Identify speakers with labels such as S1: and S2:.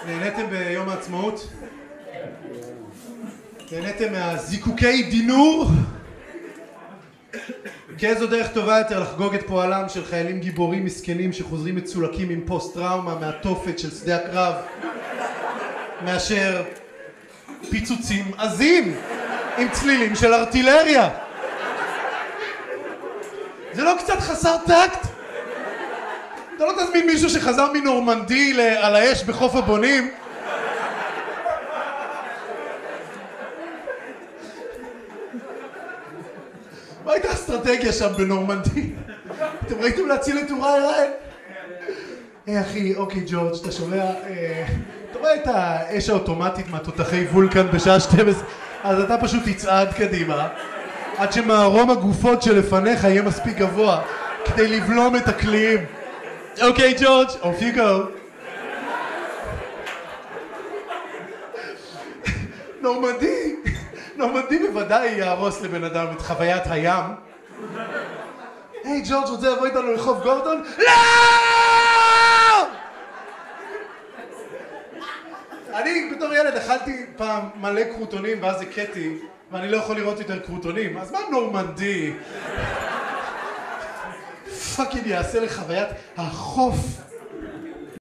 S1: נהניתם ביום העצמאות? נהניתם מהזיקוקי דינור? כי איזו דרך טובה יותר לחגוג את פועלם של חיילים גיבורים מסכנים שחוזרים מצולקים עם פוסט טראומה מהתופת של שדה הקרב מאשר פיצוצים עזים עם צלילים של ארטילריה. זה לא קצת חסר טקט? אתה לא תזמין מישהו שחזר מנורמנדי על האש בחוף הבונים? מה הייתה האסטרטגיה שם בנורמנדי? אתם ראיתם להציל את אורי אראל? היי אחי, אוקיי ג'ורג', אתה שומע? אתה רואה את האש האוטומטית מהתותחי וולקן בשעה 12? אז אתה פשוט תצעד קדימה עד שמערום הגופות שלפניך יהיה מספיק גבוה כדי לבלום את הקליעים. אוקיי ג'ורג', off you go. נורמנדי בוודאי יהרוס לבן אדם את חוויית הים. היי ג'ורג', רוצה לבוא איתנו לחוף גורדון? לא! אני בתור ילד אכלתי פעם מלא קרוטונים ואז הקטי ואני לא יכול לראות יותר קרוטונים, אז מה נורמנדי? פאקינג יעשה לחוויית החוף